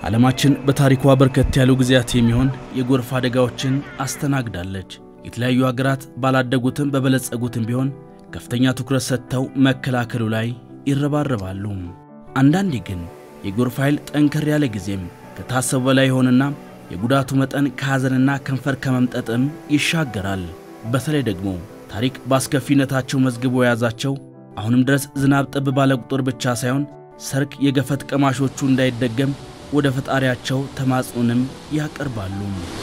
ዓለማችን በታሪኳ በርከት ያሉ ጊዜያት የሚሆን የጎርፍ አደጋዎችን አስተናግዳለች። የተለያዩ ሀገራት ባላደጉትም በበለጸጉትም ቢሆን ከፍተኛ ትኩረት ሰጥተው መከላከሉ ላይ ይረባረባሉ። አንዳንዴ ግን የጎርፍ ኃይል ጠንከር ያለ ጊዜም ከታሰበው በላይ ሆነና የጉዳቱ መጠን ከሐዘንና ከንፈር ከመምጠጥም ይሻገራል። በተለይ ደግሞ ታሪክ ባስከፊነታቸው መዝግቦ ያዛቸው አሁንም ድረስ ዝናብ ጠብ ባለ ቁጥር ብቻ ሳይሆን ሰርክ የገፈት ቀማሾቹ እንዳይደገም ወደ ፈጣሪያቸው ተማጽኖንም ያቀርባሉ።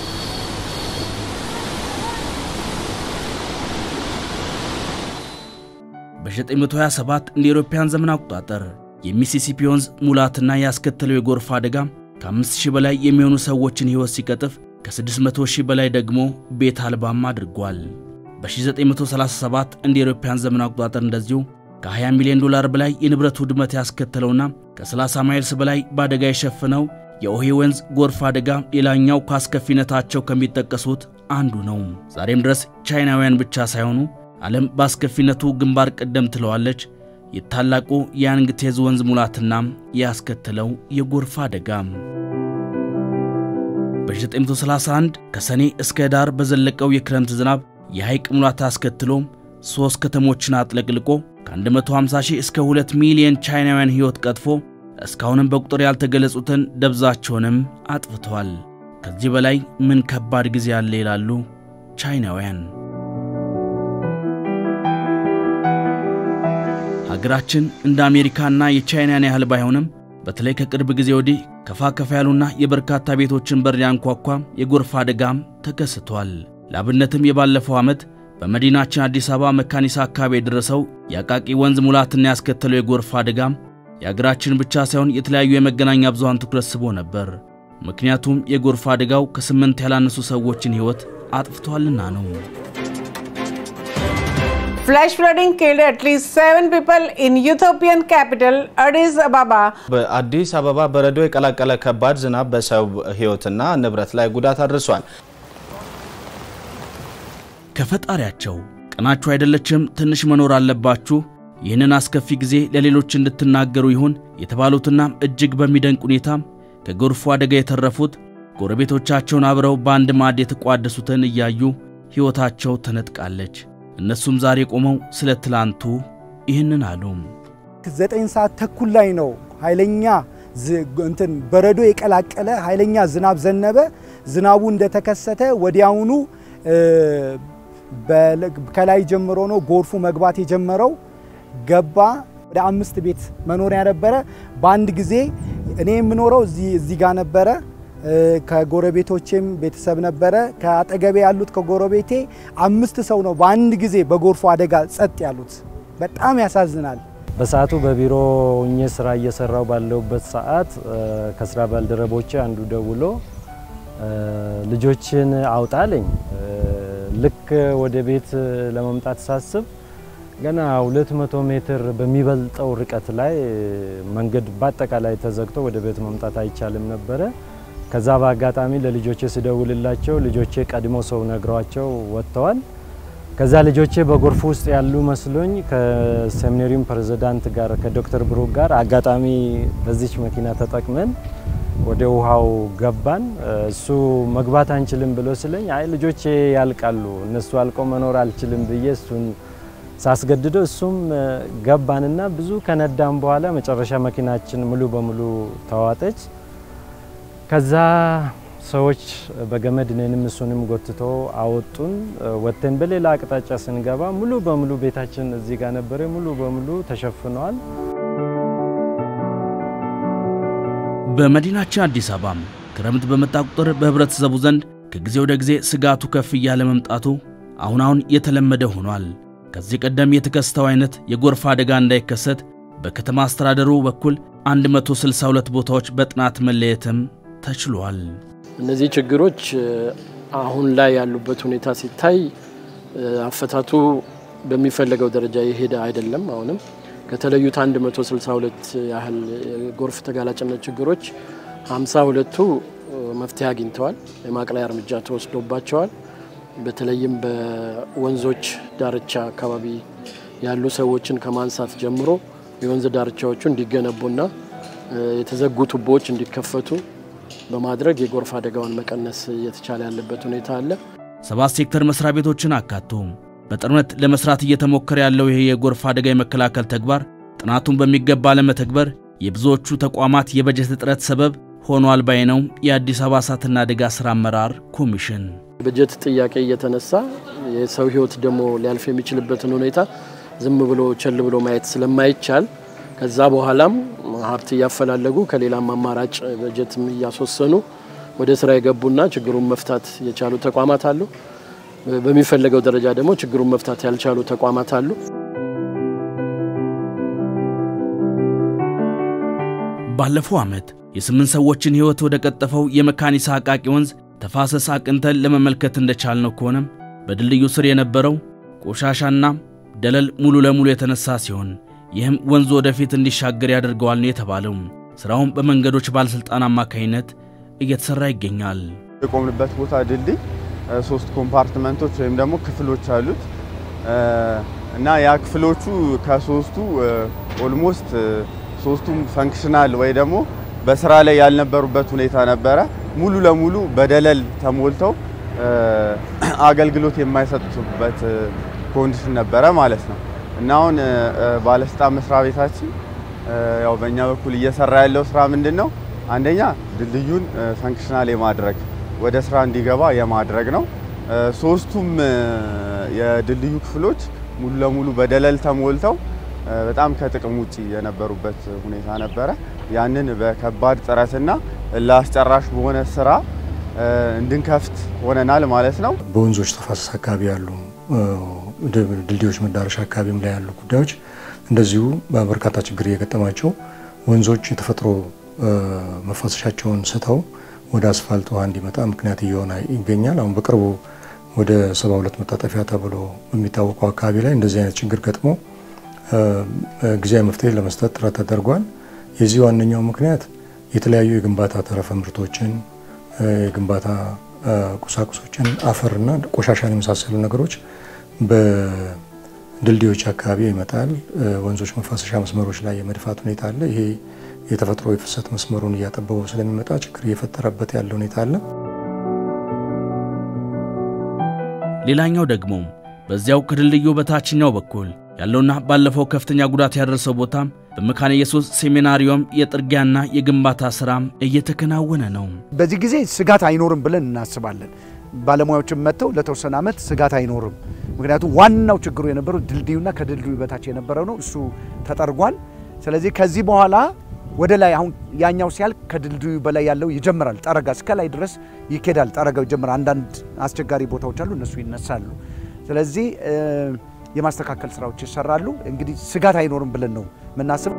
በ1927 እንደ አውሮፓውያን ዘመን አቆጣጠር የሚሲሲፒ ወንዝ ሙላትና ያስከተለው የጎርፍ አደጋ ከ5000 በላይ የሚሆኑ ሰዎችን ሕይወት ሲቀጥፍ ከ600000 በላይ ደግሞ ቤት አልባም አድርጓል። በ1937 እንደ አውሮፓውያን ዘመን አቆጣጠር እንደዚሁ ከ$20 ሚሊዮን በላይ የንብረት ውድመት ያስከተለውና ከ30 ማይልስ በላይ ባደጋ የሸፈነው የኦሄ ወንዝ ጎርፍ አደጋ ሌላኛው ካስከፊነታቸው ከሚጠቀሱት አንዱ ነው። ዛሬም ድረስ ቻይናውያን ብቻ ሳይሆኑ ዓለም ባስከፊነቱ ግንባር ቀደም ትለዋለች የታላቁ ያንግቴዝ ወንዝ ሙላትና ያስከተለው የጎርፍ አደጋ። በ1931 ከሰኔ እስከ ዳር በዘለቀው የክረምት ዝናብ የሐይቅ ሙላት አስከትሎ 3 ከተሞችን አጥለቅልቆ ከ150,000 እስከ 2 ሚሊዮን ቻይናውያን ሕይወት ቀጥፎ እስካሁንም በቁጥር ያልተገለጹትን ደብዛቸውንም አጥፍቷል። ከዚህ በላይ ምን ከባድ ጊዜ አለ ይላሉ ቻይናውያን። ሀገራችን እንደ አሜሪካና የቻይናን ያህል ባይሆንም በተለይ ከቅርብ ጊዜ ወዲህ ከፋ ያሉና የበርካታ ቤቶችን በር ያንኳኳ የጎርፍ አደጋም ተከስቷል። ለአብነትም የባለፈው ዓመት በመዲናችን አዲስ አበባ መካኒሳ አካባቢ የደረሰው የአቃቂ ወንዝ ሙላትና ያስከተለው የጎርፍ አደጋ የሀገራችን ብቻ ሳይሆን የተለያዩ የመገናኛ ብዙሃን ትኩረት ስቦ ነበር። ምክንያቱም የጎርፍ አደጋው ከ8 ያላነሱ ሰዎችን ሕይወት አጥፍቷልና ነው። Flash flooding killed at least 7 people in Ethiopian capital Addis Ababa. በአዲስ አበባ በረዶ የቀላቀለ ከባድ ዝናብ በሰው ሕይወትና ንብረት ላይ ጉዳት አድርሷል። ከፈጣሪያቸው ቀናችሁ አይደለችም ትንሽ መኖር አለባችሁ ይህንን አስከፊ ጊዜ ለሌሎች እንድትናገሩ ይሁን የተባሉትና እጅግ በሚደንቅ ሁኔታ ከጎርፉ አደጋ የተረፉት ጎረቤቶቻቸውን አብረው በአንድ ማዕድ የተቋደሱትን እያዩ ሕይወታቸው ተነጥቃለች። እነሱም ዛሬ ቆመው ስለ ትላንቱ ይህንን አሉ። 9 ሰዓት ተኩል ላይ ነው ኃይለኛ በረዶ የቀላቀለ ኃይለኛ ዝናብ ዘነበ። ዝናቡ እንደተከሰተ ወዲያውኑ ከላይ ጀምሮ ነው ጎርፉ መግባት የጀመረው። ገባ ወደ 5 ቤት መኖሪያ ነበረ። በአንድ ጊዜ እኔ የምኖረው እዚህ ጋር ነበረ። ከጎረቤቶቼም ቤተሰብ ነበረ። ከአጠገቤ ያሉት ከጎረቤቴ 5 ሰው ነው በአንድ ጊዜ በጎርፉ አደጋ ጸጥ ያሉት። በጣም ያሳዝናል። በሰዓቱ በቢሮ ሆኜ ስራ እየሰራው ባለውበት ሰዓት ከስራ ባልደረቦቼ አንዱ ደውሎ ልጆችን አውጣለኝ። ልክ ወደ ቤት ለመምጣት ሳስብ ገና 200 ሜትር በሚበልጠው ርቀት ላይ መንገድ በአጠቃላይ ተዘግቶ ወደ ቤት መምጣት አይቻልም ነበር። ከዛ በአጋጣሚ ለልጆቼ ሲደውልላቸው ልጆቼ ቀድሞ ሰው ነግሯቸው ወጥተዋል። ከዛ ልጆቼ በጎርፍ ውስጥ ያሉ መስሎኝ ከሴሚናሪም ፕሬዝዳንት ጋር ከዶክተር ብሩክ ጋር አጋጣሚ በዚች መኪና ተጠቅመን ወደ ውሃው ገባን። እሱ መግባት አንችልም ብሎ ስለኝ አይ ልጆቼ ያልቃሉ እነሱ አልቆ መኖር አልችልም ብዬ እሱን ሳስገድደው እሱም ገባንና ብዙ ከነዳም በኋላ መጨረሻ መኪናችን ሙሉ በሙሉ ተዋጠች። ከዛ ሰዎች በገመድ ነንም እሱንም ጎትቶ አወጡን። ወተን በሌላ አቅጣጫ ስንገባ ሙሉ በሙሉ ቤታችን እዚህ ጋር ነበር ሙሉ በሙሉ ተሸፍኗል። በመዲናችን አዲስ አበባ ክረምት በመጣ ቁጥር በህብረተሰቡ ዘንድ ከጊዜ ወደ ጊዜ ስጋቱ ከፍ እያለ መምጣቱ አሁን የተለመደ ሆኗል። ከዚህ ቀደም የተከሰተው አይነት የጎርፍ አደጋ እንዳይከሰት በከተማ አስተዳደሩ በኩል 162 ቦታዎች በጥናት መለየትም ተችሏል። እነዚህ ችግሮች አሁን ላይ ያሉበት ሁኔታ ሲታይ አፈታቱ በሚፈልገው ደረጃ ይሄድ አይደለም። አሁንም ከተለዩት 162 ያህል ጎርፍ ተጋላጭነት ችግሮች 52ቱ መፍትሄ አግኝተዋል። የማቅለያ እርምጃ ተወስዶባቸዋል። በተለይም በወንዞች ዳርቻ አካባቢ ያሉ ሰዎችን ከማንሳት ጀምሮ የወንዝ ዳርቻዎቹ እንዲገነቡና የተዘጉ ቱቦዎች እንዲከፈቱ በማድረግ የጎርፍ አደጋውን መቀነስ እየተቻለ ያለበት ሁኔታ አለ። 7 ሴክተር መስሪያ ቤቶችን አካቶ በጥምረት ለመስራት እየተሞከረ ያለው ይሄ የጎርፍ አደጋ የመከላከል ተግባር ጥናቱን በሚገባ ለመተግበር የብዙዎቹ ተቋማት የበጀት እጥረት ሰበብ ሆኗል ባይ ነው የአዲስ አበባ እሳትና አደጋ ስራ አመራር ኮሚሽን። በጀት ጥያቄ እየተነሳ የሰው ህይወት ደግሞ ሊያልፍ የሚችልበትን ሁኔታ ዝም ብሎ ቸል ብሎ ማየት ስለማይቻል ከዛ በኋላም ሀብት ያፈላልጉ ከሌላም አማራጭ በጀትም ያስወሰኑ ወደ ስራ የገቡና ችግሩን መፍታት የቻሉ ተቋማት አሉ። በሚፈልገው ደረጃ ደግሞ ችግሩን መፍታት ያልቻሉ ተቋማት አሉ። ባለፈው ዓመት የ8 ሰዎችን ህይወት ወደ ቀጠፈው የመካኒሳ አቃቂ ወንዝ ተፋሰስ አቅንተን ለመመልከት እንደቻልነው ከሆነም በድልድዩ ስር የነበረው ቆሻሻና ደለል ሙሉ ለሙሉ የተነሳ ሲሆን ይህም ወንዙ ወደፊት እንዲሻገር ያደርገዋል ነው የተባለው። ስራውን በመንገዶች ባለስልጣን አማካይነት እየተሰራ ይገኛል። የቆምንበት ቦታ ድልድይ 3 ኮምፓርትመንቶች ወይም ደግሞ ክፍሎች አሉት እና ያ ክፍሎቹ ከ3ቱ ኦልሞስት 3ቱም ፈንክሽናል ወይ ደግሞ በስራ ላይ ያልነበሩበት ሁኔታ ነበረ። ሙሉ ለሙሉ በደለል ተሞልተው አገልግሎት የማይሰጡበት ኮንዲሽን ነበረ ማለት ነው። እና አሁን ባለስልጣን መስሪያ ቤታችን ያው በእኛ በኩል እየሰራ ያለው ስራ ምንድነው? አንደኛ ድልድዩን ፈንክሽናል የማድረግ ወደ ስራ እንዲገባ የማድረግ ነው። 3ቱም የድልድዩ ክፍሎች ሙሉ ለሙሉ በደለል ተሞልተው በጣም ከጥቅም ውጪ የነበሩበት ሁኔታ ነበረ። ያንን በከባድ ጥረትና ለአስጨራሽ በሆነ ስራ እንድንከፍት ሆነናል ማለት ነው። በወንዞች ተፋሰስ አካባቢ ያሉ ድልድዮች መዳረሻ አካባቢም ላይ ያሉ ጉዳዮች እንደዚሁ በበርካታ ችግር እየገጠማቸው ወንዞች የተፈጥሮ መፋሰሻቸውን ስተው ወደ አስፋልት ውሃ እንዲመጣ ምክንያት እየሆነ ይገኛል። አሁን በቅርቡ ወደ 72 መታጠፊያ ተብሎ በሚታወቀው አካባቢ ላይ እንደዚህ አይነት ችግር ገጥሞ ጊዜያዊ መፍትሄ ለመስጠት ጥረት ተደርጓል። የዚህ ዋነኛው ምክንያት የተለያዩ የግንባታ ተረፈ ምርቶችን የግንባታ ቁሳቁሶችን አፈርና ቆሻሻን የመሳሰሉ ነገሮች በድልድዮች አካባቢ ይመጣል። ወንዞች መፋሰሻ መስመሮች ላይ የመድፋት ሁኔታ አለ። ይሄ የተፈጥሮ የፍሰት መስመሩን እያጠበበው ስለሚመጣ ችግር እየፈጠረበት ያለው ሁኔታ አለ። ሌላኛው ደግሞ በዚያው ከድልድዩ በታችኛው በኩል ያለውና ባለፈው ከፍተኛ ጉዳት ያደረሰው ቦታ በመካነ ኢየሱስ ሴሚናሪዮም የጥርጊያና የግንባታ ስራ እየተከናወነ ነው። በዚህ ጊዜ ስጋት አይኖርም ብለን እናስባለን። ባለሙያዎችም መጥተው ለተወሰነ ዓመት ስጋት አይኖርም። ምክንያቱም ዋናው ችግሩ የነበረው ድልድዩና ከድልድዩ በታች የነበረው ነው። እሱ ተጠርጓል። ስለዚህ ከዚህ በኋላ ወደ ላይ አሁን ያኛው ሲያል ከድልድዩ በላይ ያለው ይጀምራል። ጠረጋ እስከ ላይ ድረስ ይኬዳል። ጠረጋው ይጀምራል። አንዳንድ አስቸጋሪ ቦታዎች አሉ፣ እነሱ ይነሳሉ። ስለዚህ የማስተካከል ስራዎች ይሰራሉ። እንግዲህ ስጋት አይኖርም ብለን ነው ምናስብ።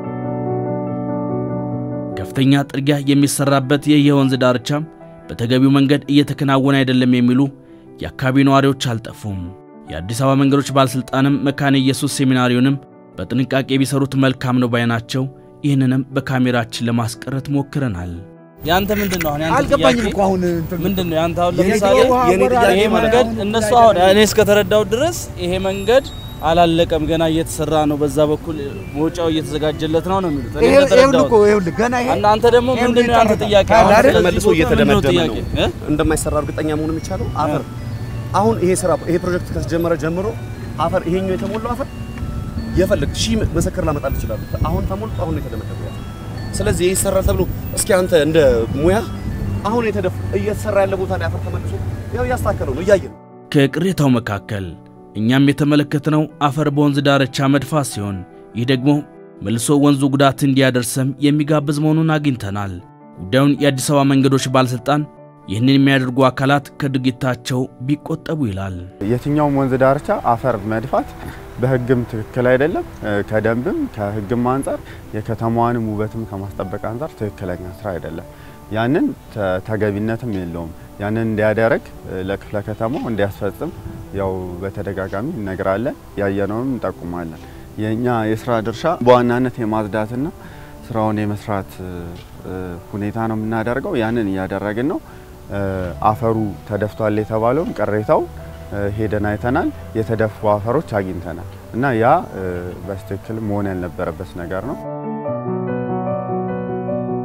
ከፍተኛ ጥርጊያ የሚሰራበት የወንዝ ዳርቻ በተገቢው መንገድ እየተከናወነ አይደለም የሚሉ የአካባቢ ነዋሪዎች አልጠፉም። የአዲስ አበባ መንገዶች ባለስልጣንም መካነ ኢየሱስ ሴሚናሪዮንም በጥንቃቄ ቢሰሩት መልካም ነው ባይናቸው። ይህንንም በካሜራችን ለማስቀረት ሞክረናል። ያንተ ምንድነው አሁን ያንተ አልገባኝም እኮ አሁን ምንድነው ያንተ አሁን ለምሳሌ ይሄ መንገድ እነሱ አሁን እኔ እስከተረዳው ድረስ ይሄ መንገድ አላለቀም ገና እየተሰራ ነው፣ በዛ በኩል ሞጫው እየተዘጋጀለት ነው የሚሉት። እኔ ተረዳው ይሄው ገና ይሄ አንተ ደግሞ ምንድነው ያንተ ጥያቄ? መልሶ እየተደመደመ ነው እንደማይሰራ እርግጠኛ መሆን የሚቻለው አፈር አሁን ይሄ ስራ ይሄ ፕሮጀክት ከተጀመረ ጀምሮ አፈር ይሄኛው የተሞላው አፈር የፈለግ ሺህ መሰከር ላመጣል ይችላል። አሁን ተሞልቶ አሁን የተደመደመው ስለዚህ ይሄ ይሰራል ተብሎ እስኪ አንተ እንደ ሙያ አሁን እየተሰራ ያለ ቦታ ላይ አፈር ተመልሶ ያው ያስተካከለው ነው እያየን። ከቅሬታው መካከል እኛም የተመለከትነው አፈር በወንዝ ዳርቻ መድፋት ሲሆን ይህ ደግሞ መልሶ ወንዙ ጉዳት እንዲያደርስም የሚጋብዝ መሆኑን አግኝተናል። ጉዳዩን የአዲስ አበባ መንገዶች ባለስልጣን ይህንን የሚያደርጉ አካላት ከድርጊታቸው ቢቆጠቡ ይላል። የትኛውም ወንዝ ዳርቻ አፈር መድፋት በህግም ትክክል አይደለም፣ ከደንብም ከህግም አንፃር የከተማዋንም ውበትም ከማስጠበቅ አንፃር ትክክለኛ ስራ አይደለም። ያንን ተገቢነትም የለውም። ያንን እንዲያደርግ ለክፍለ ከተማው እንዲያስፈጽም ያው በተደጋጋሚ እነግራለን፣ ያየነውንም እንጠቁማለን። የኛ የስራ ድርሻ በዋናነት የማጽዳትና ስራውን የመስራት ሁኔታ ነው የምናደርገው። ያንን እያደረግን ነው። አፈሩ ተደፍቷል የተባለው ቅሬታው ሄደን አይተናል። የተደፉ አፈሮች አግኝተናል እና ያ በትክክል መሆን ያልነበረበት ነገር ነው።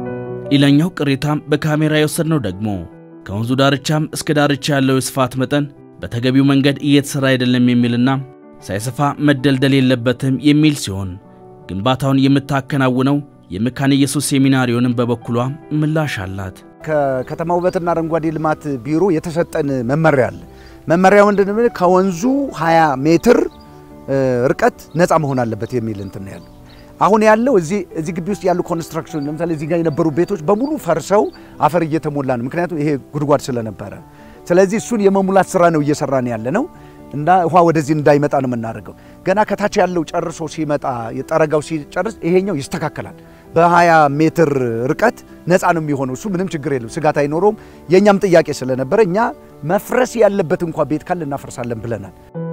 ሌላኛው ቅሬታም በካሜራ የወሰድነው ደግሞ ከወንዙ ዳርቻም እስከ ዳርቻ ያለው የስፋት መጠን በተገቢው መንገድ እየተሰራ አይደለም የሚልና ሳይሰፋ መደልደል የለበትም የሚል ሲሆን ግንባታውን የምታከናውነው የመካነ ኢየሱስ ሴሚናሪዮንን በበኩሏ ምላሽ አላት። ከከተማ ውበትና አረንጓዴ ልማት ቢሮ የተሰጠን መመሪያ አለ። መመሪያው ምንድነው? ከወንዙ 20 ሜትር ርቀት ነፃ መሆን አለበት የሚል እንትን ነው ያለው። አሁን ያለው እዚህ ግቢ ውስጥ ያሉ ኮንስትራክሽን ለምሳሌ እዚህ ጋር የነበሩ ቤቶች በሙሉ ፈርሰው አፈር እየተሞላ ነው። ምክንያቱም ይሄ ጉድጓድ ስለነበረ፣ ስለዚህ እሱን የመሙላት ስራ ነው እየሰራን ያለ ነው እና ውሃ ወደዚህ እንዳይመጣ ነው የምናደርገው። ገና ከታች ያለው ጨርሶ ሲመጣ የጠረጋው ሲጨርስ ይሄኛው ይስተካከላል። በ20 ሜትር ርቀት ነፃ ነው የሚሆነው። እሱ ምንም ችግር የለም፣ ስጋት አይኖረውም። የኛም ጥያቄ ስለነበረ እኛ መፍረስ ያለበት እንኳን ቤት ካለ እናፈርሳለን ብለናል።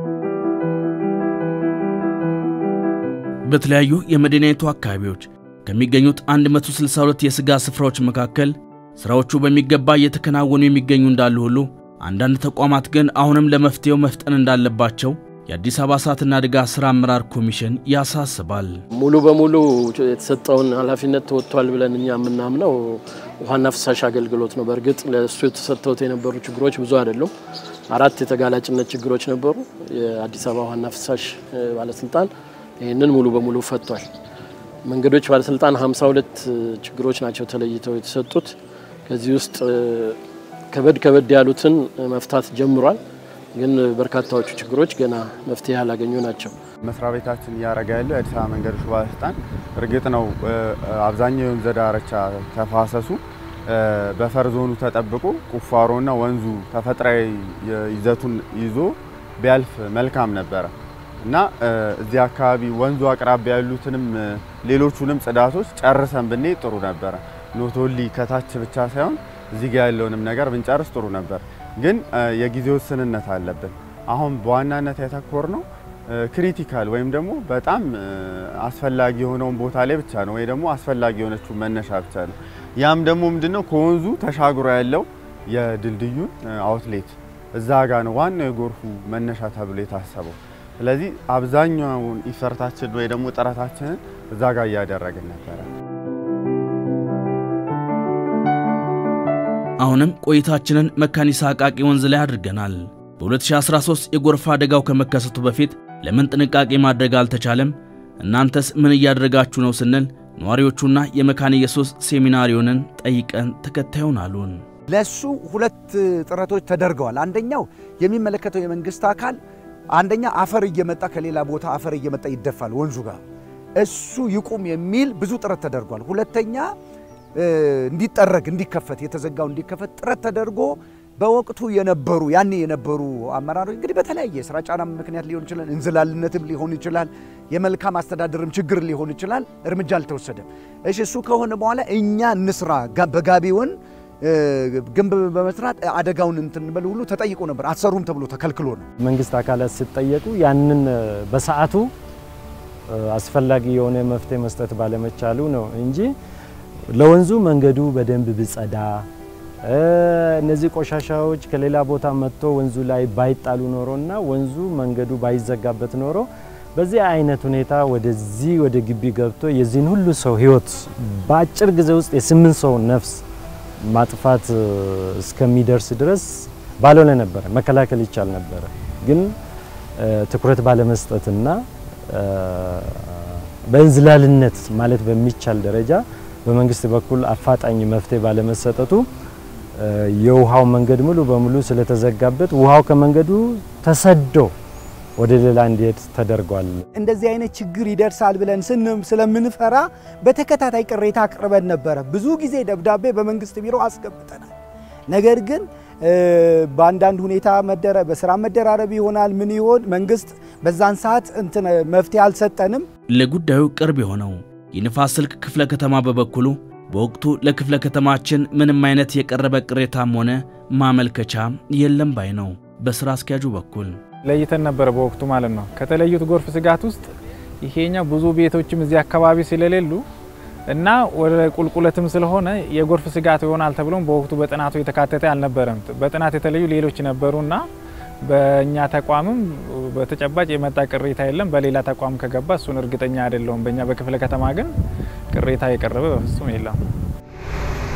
በተለያዩ የመዲናይቱ አካባቢዎች ከሚገኙት 162 የስጋ ስፍራዎች መካከል ስራዎቹ በሚገባ እየተከናወኑ የሚገኙ እንዳሉ ሁሉ አንዳንድ ተቋማት ግን አሁንም ለመፍትሄው መፍጠን እንዳለባቸው የአዲስ አበባ እሳትና አደጋ ስራ አመራር ኮሚሽን ያሳስባል። ሙሉ በሙሉ የተሰጠውን ኃላፊነት ተወጥቷል ብለን እኛ የምናምነው ውሃና ፍሳሽ አገልግሎት ነው። በእርግጥ ለሱ የተሰጠው የነበሩ ችግሮች ብዙ አይደሉም። 4 የተጋላጭነት ችግሮች ነበሩ። የአዲስ አበባ ውሃና ፍሳሽ ባለስልጣን ይሄንን ሙሉ በሙሉ ፈቷል። መንገዶች ባለስልጣን 52 ችግሮች ናቸው ተለይተው የተሰጡት። ከዚህ ውስጥ ከበድ ያሉትን መፍታት ጀምሯል። ግን በርካታዎቹ ችግሮች ገና መፍትሄ ያላገኙ ናቸው። መስሪያ ቤታችን ያረጋ ያለው አዲስ አበባ መንገዶች ባለስልጣን እርግጥ ነው አብዛኛው የወንዝ ዳርቻ ተፋሰሱ በፈር ዞኑ ተጠብቆ ቁፋሮና ወንዙ ተፈጥሯዊ ይዘቱን ይዞ ቢያልፍ መልካም ነበር እና እዚህ አካባቢ ወንዙ አቅራቢያ ያሉትንም ሌሎቹንም ጽዳቶች ጨርሰን ብንሄድ ጥሩ ነበር። ኖት ኦንሊ ከታች ብቻ ሳይሆን እዚህ ጋር ያለውንም ነገር ብንጨርስ ጥሩ ነበር። ግን የጊዜው ስንነት አለብን። አሁን በዋናነት ያተኮርነው ክሪቲካል ወይም ደግሞ በጣም አስፈላጊ የሆነውን ቦታ ላይ ብቻ ነው ወይ ደግሞ አስፈላጊ የሆነችው መነሻ ብቻ ነው። ያም ደግሞ ምንድነው ከወንዙ ተሻግሮ ያለው የድልድዩ አውትሌት እዛ ጋር ነው ዋናው የጎርፉ መነሻ ተብሎ የታሰበው። ስለዚህ አብዛኛውን ኢፈርታችን ወይ ደግሞ ጥረታችንን እዛ ጋር ያደረግን ነበር። አሁንም ቆይታችንን መካኒሳ አቃቂ ወንዝ ላይ አድርገናል። በ2013 የጎርፍ አደጋው ከመከሰቱ በፊት ለምን ጥንቃቄ ማድረግ አልተቻለም? እናንተስ ምን እያደረጋችሁ ነው ስንል ነዋሪዎቹና የመካነ ኢየሱስ ሴሚናሪዮንን ጠይቀን ተከታዩን አሉን። ለሱ 2 ጥረቶች ተደርገዋል። አንደኛው የሚመለከተው የመንግስት አካል አንደኛ አፈር እየመጣ ከሌላ ቦታ አፈር እየመጣ ይደፋል ወንዙ ጋር እሱ ይቁም የሚል ብዙ ጥረት ተደርጓል። ሁለተኛ እንዲጠረግ እንዲከፈት የተዘጋው እንዲከፈት ጥረት ተደርጎ በወቅቱ የነበሩ አመራሮች እንግዲህ በተለያየ ስራ ጫና ምክንያት ሊሆን ይችላል፣ እንዝላልነትም ሊሆን ይችላል፣ የመልካም አስተዳደርም ችግር ሊሆን ይችላል፣ እርምጃ አልተወሰደም። እሺ እሱ ከሆነ በኋላ እኛ እንስራ በጋቢውን ግንብ በመስራት አደጋውን እንትን በሉ ሁሉ ተጠይቆ ነበር። አትሰሩም ተብሎ ተከልክሎ ነው። መንግስት አካላት ሲጠየቁ ያንን በሰዓቱ አስፈላጊ የሆነ መፍትሄ መስጠት ባለመቻሉ ነው እንጂ ለወንዙ መንገዱ በደንብ ቢጸዳ እነዚህ ቆሻሻዎች ከሌላ ቦታ መጥቶ ወንዙ ላይ ባይጣሉ ኖሮና ወንዙ መንገዱ ባይዘጋበት ኖሮ በዚህ አይነት ሁኔታ ወደ ግቢ ገብቶ የዚህን ሁሉ ሰው ህይወት በአጭር ጊዜ ውስጥ የ8 ሰው ነፍስ ማጥፋት እስከሚደርስ ድረስ ባልሆነ ነበር መከላከል ይቻል ነበር። ግን ትኩረት ባለመስጠትና በእንዝላልነት ማለት በሚቻል ደረጃ በመንግስት በኩል አፋጣኝ መፍትሄ ባለመሰጠቱ የውሃው መንገድ ሙሉ በሙሉ ስለተዘጋበት ውሃው ከመንገዱ ተሰዶ ወደ ሌላ እንዲሄድ ተደርጓል። እንደዚህ አይነት ችግር ይደርሳል ብለን ስለምንፈራ በተከታታይ ቅሬታ አቅርበን ነበር። ብዙ ጊዜ ደብዳቤ በመንግስት ቢሮ አስገብተናል። ነገር ግን በአንዳንድ ሁኔታ በስራ መደራረብ ይሆናል ምን ይሆን መንግስት በዛን ሰዓት መፍትሄ አልሰጠንም። ለጉዳዩ ቅርብ የሆነው የንፋስ ስልክ ክፍለ ከተማ በበኩሉ በወቅቱ ለክፍለ ከተማችን ምንም አይነት የቀረበ ቅሬታም ሆነ ማመልከቻ የለም ባይ ነው። በስራ አስኪያጁ በኩል ለይተን ነበር በወቅቱ ማለት ነው። ከተለዩት ጎርፍ ስጋት ውስጥ ይሄኛው ብዙ ቤቶችም እዚህ አካባቢ ስለሌሉ እና ወደ ቁልቁለትም ስለሆነ የጎርፍ ስጋት ይሆናል ተብሎም በወቅቱ በጥናቱ የተካተተ አልነበረም። በጥናት የተለዩ ሌሎች ነበሩና በእኛ ተቋምም በተጨባጭ የመጣ ቅሬታ የለም። በሌላ ተቋም ከገባ እሱን እርግጠኛ አይደለሁም። በእኛ በክፍለ ከተማ ግን ቅሬታ የቀረበ በፍጹም የለም።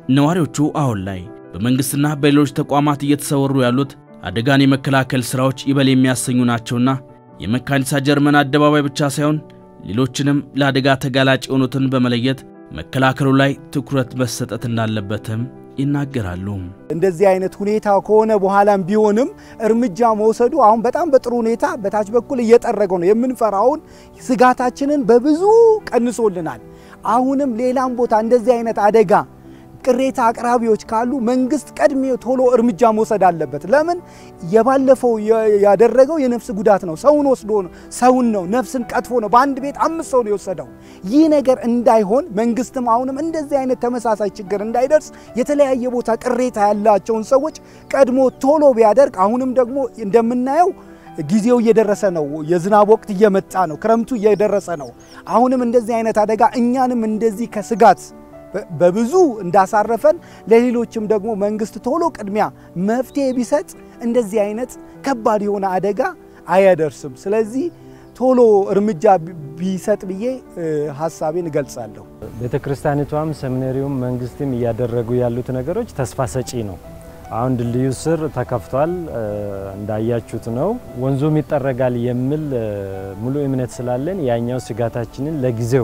ነዋሪዎቹ አሁን ላይ በመንግስትና በሌሎች ተቋማት እየተሰወሩ ያሉት አደጋን የመከላከል ስራዎች ይበል የሚያሰኙ ናቸውና የመካኒሳ ጀርመን አደባባይ ብቻ ሳይሆን ሌሎችንም ለአደጋ ተጋላጭ የሆኑትን በመለየት መከላከሉ ላይ ትኩረት መሰጠት እንዳለበትም ይናገራሉ። እንደዚህ አይነት ሁኔታ ከሆነ በኋላም ቢሆንም እርምጃ መውሰዱ አሁን በጣም በጥሩ ሁኔታ በታች በኩል እየጠረገው ነው። የምንፈራውን ስጋታችንን በብዙ ቀንሶልናል። አሁንም ሌላም ቦታ እንደዚህ አይነት አደጋ ቅሬታ አቅራቢዎች ካሉ መንግስት ቀድሜ ቶሎ እርምጃ መውሰድ አለበት። ለምን የባለፈው ያደረገው የነፍስ ጉዳት ነው። ሰውን ወስዶ ነው፣ ሰውን ነው፣ ነፍስን ቀጥፎ ነው። በአንድ ቤት 5 ሰው ነው የወሰደው። ይህ ነገር እንዳይሆን መንግስትም አሁንም እንደዚህ አይነት ተመሳሳይ ችግር እንዳይደርስ የተለያየ ቦታ ቅሬታ ያላቸውን ሰዎች ቀድሞ ቶሎ ቢያደርግ። አሁንም ደግሞ እንደምናየው ጊዜው እየደረሰ ነው። የዝናብ ወቅት እየመጣ ነው። ክረምቱ እየደረሰ ነው። አሁንም እንደዚህ አይነት አደጋ እኛንም እንደዚህ ከስጋት በብዙ እንዳሳረፈን ለሌሎችም ደግሞ መንግስት ቶሎ ቅድሚያ መፍትሄ ቢሰጥ እንደዚህ አይነት ከባድ የሆነ አደጋ አያደርስም። ስለዚህ ቶሎ እርምጃ ቢሰጥ ብዬ ሐሳቤን እገልጻለሁ። ቤተክርስቲያኒቷም ሰሚናሪውም መንግስትም ያደረጉ ያሉት ነገሮች ተስፋ ሰጪ ነው። አሁን ድልድዩ ስር ተከፍቷል እንዳያችሁት ነው። ወንዙም ይጠረጋል የሚል ሙሉ እምነት ስላለን ያኛው ስጋታችንን ለጊዜው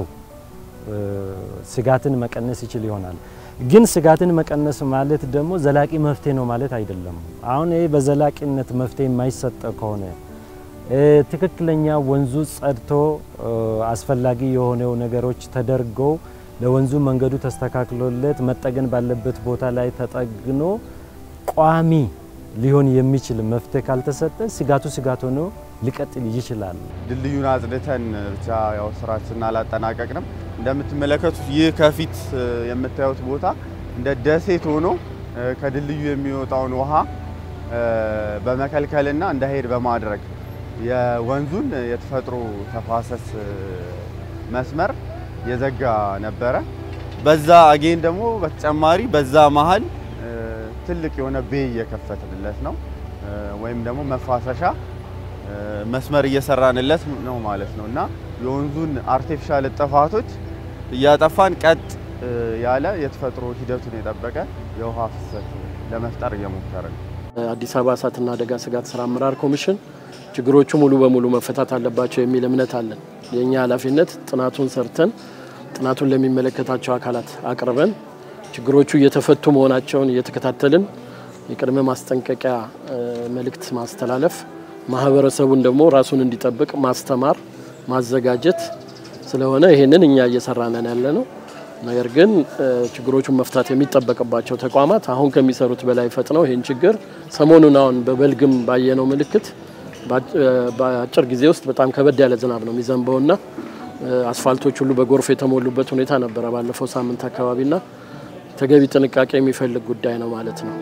ስጋትን መቀነስ ይችል ይሆናል። ግን ስጋትን መቀነስ ማለት ደግሞ ዘላቂ መፍትሄ ነው ማለት አይደለም። አሁን ይሄ በዘላቂነት መፍትሄ የማይሰጥ ከሆነ ትክክለኛ ወንዙ ጸድቶ አስፈላጊ የሆነው ነገሮች ተደርጎ ለወንዙ መንገዱ ተስተካክሎለት መጠገን ባለበት ቦታ ላይ ተጠግኖ ቋሚ ሊሆን የሚችል መፍትሄ ካልተሰጠ ስጋቱ ሆኖ ሊቀጥል ይችላል። ድልድዩን አጽድተን ብቻ ያው ስራችንን አላጠናቀቅንም። እንደምትመለከቱት ይህ ከፊት የምታዩት ቦታ እንደ ደሴት ሆኖ ከድልድዩ የሚወጣውን ውሃ በመከልከልና እንዳይሄድ በማድረግ የወንዙን የተፈጥሮ ተፋሰስ መስመር የዘጋ ነበረ። በዛ አጌን ደግሞ በተጨማሪ በዛ መሃል ትልቅ የሆነ ቤይ የከፈትንለት ነው ወይም ደግሞ መፋሰሻ መስመር እየሰራንለት ነው ማለት ነውና የወንዙን አርቲፊሻል ጥፋቶች እያጠፋን ቀጥ ያለ የተፈጥሮ ሂደቱን የጠበቀ የውሃ ፍሰት ለመፍጠር እየሞከርን ነው። አዲስ አበባ እሳትና አደጋ ስጋት ስራ አመራር ኮሚሽን ችግሮቹ ሙሉ በሙሉ መፈታት አለባቸው የሚል እምነት አለን። የኛ ኃላፊነት ጥናቱን ሰርተን ጥናቱን ለሚመለከታቸው አካላት አቅርበን ችግሮቹ እየተፈቱ መሆናቸውን እየተከታተልን የቅድመ ማስጠንቀቂያ መልእክት ማስተላለፍ፣ ማህበረሰቡን ደግሞ ራሱን እንዲጠብቅ ማስተማር፣ ማዘጋጀት ስለሆነ ይሄንን እኛ እየሰራነን ያለነው። ነገር ግን ችግሮቹን መፍታት የሚጠበቅባቸው ተቋማት አሁን ከሚሰሩት በላይ ፈጥነው ይሄን ችግር ሰሞኑን አሁን በበልግም ባየነው ምልክት በአጭር ጊዜ ውስጥ በጣም ከበድ ያለ ዝናብ ነው የሚዘንበውና አስፋልቶች ሁሉ በጎርፍ የተሞሉበት ሁኔታ ነበር ባለፈው ሳምንት አካባቢና ተገቢ ጥንቃቄ የሚፈልግ ጉዳይ ነው ማለት ነው።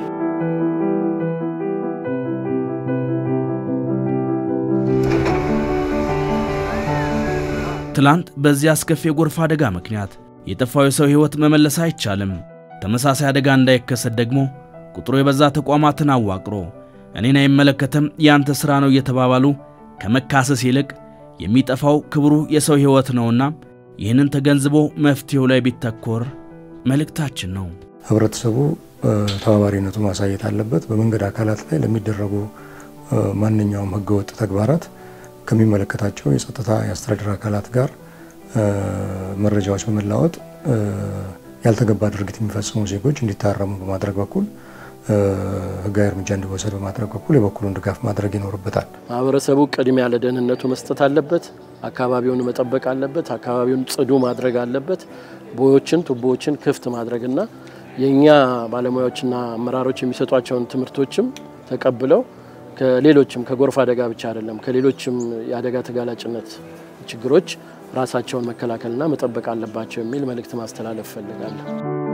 ትላንት በዚህ አስከፊ የጎርፍ አደጋ ምክንያት የጠፋው የሰው ህይወት መመለስ አይቻልም። ተመሳሳይ አደጋ እንዳይከሰት ደግሞ ቁጥሩ የበዛ ተቋማትን አዋቅሮ እኔን አይመለከተም ያንተ ስራ ነው እየተባባሉ ከመካሰስ ይልቅ የሚጠፋው ክብሩ የሰው ህይወት ነውና ይህንን ተገንዝቦ መፍትሄው ላይ ቢተኮር መልእክታችን ነው። ህብረተሰቡ ተባባሪነቱ ማሳየት አለበት። በመንገድ አካላት ላይ ለሚደረጉ ማንኛውም ህገወጥ ተግባራት ከሚመለከታቸው የጸጥታ የአስተዳደር አካላት ጋር መረጃዎች በመላወጥ ያልተገባ ድርጊት የሚፈጽሙ ዜጎች እንዲታረሙ በማድረግ በኩል ህጋዊ እርምጃ እንዲወሰድ በማድረግ በኩል የበኩሉን ድጋፍ ማድረግ ይኖርበታል። ማህበረሰቡ ቅድሚያ ለደህንነቱ መስጠት አለበት። አካባቢውን መጠበቅ አለበት። አካባቢውን ጽዱ ማድረግ አለበት። ቦዮችን ቱቦዎችን ክፍት ማድረግና የኛ ባለሙያዎችና አመራሮች የሚሰጧቸውን ትምህርቶችም ተቀብለው ከሌሎችም ከጎርፍ አደጋ ብቻ አይደለም ከሌሎችም የአደጋ ተጋላጭነት ችግሮች ራሳቸውን መከላከልና መጠበቅ አለባቸው የሚል መልእክት ማስተላለፍ ፈልጋለሁ።